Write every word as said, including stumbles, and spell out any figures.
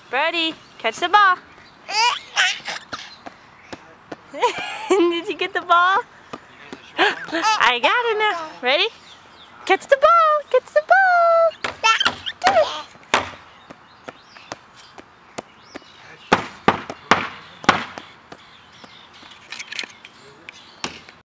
Brody, catch the ball. Did you get the ball? I got it now. Ready? Catch the ball.